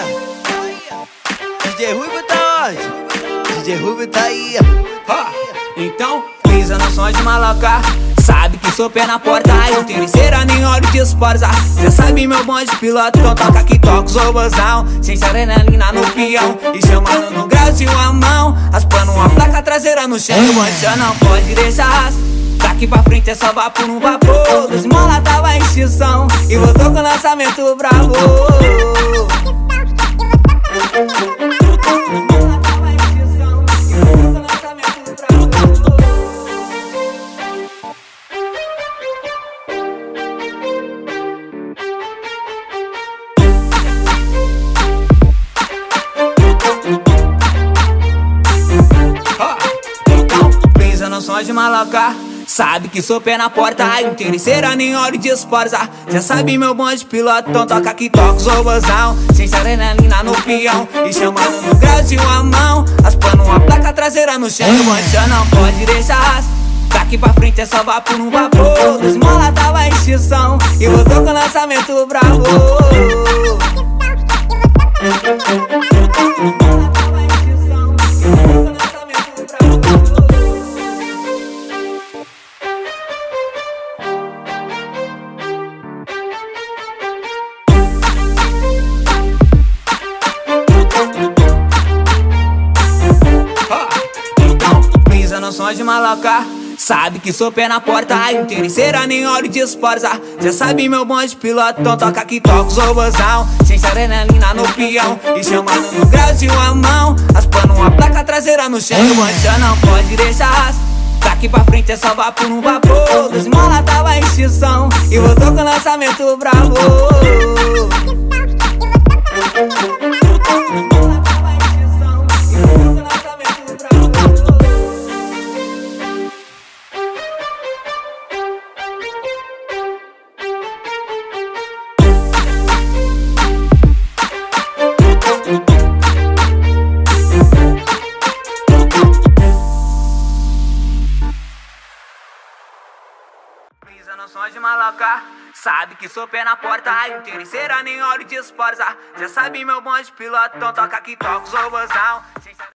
DJ Ruivo tá onde? DJ Ruivo tá aí. Então, pisa no som de maloca. Sabe que sou pé na porta, eu tenho cera nem óleo de esforça. Já sabe meu bonde piloto, então toca que toca os robôzão. Sem adrenalina no peão e chamando no Brasil a mão. Raspando uma placa traseira no chão, o bonde já não pode deixar. Daqui pra frente é só vapor no vapor. Dos mola tava em extinção e voltou com lançamento bravo. Som de maloca, sabe que sou pé na porta. Não tem cera nem óleo de esforça. Já sabe meu bonde piloto, então toca que toca os robôzão. Sem adrenalina no peão e chamando no Brasil a mão. Raspando uma placa traseira no chão, o bonde já não pode deixar. Daqui pra frente é só vapor no vapor. Dos mola tava em extinção e voltou com lançamento bravo. Som de maloca, sabe que sou pé na porta. Não tem cera nem óleo de esforça. Já sabe meu bonde piloto, então toca que toca os robôzão. Sem adrenalina no peão e chamando no Brasil a mão. Raspando uma placa traseira no chão, o bonde já não pode deixar. Daqui pra frente é só vapor no vapor. Dos mola tava em extinção e voltou com lançamento bravo. Pisa no som de maloca, sabe que sou pé na porta. Não tem cera nem óleo de esforça. Já sabe meu bonde piloto, então toca que toca os robôzão.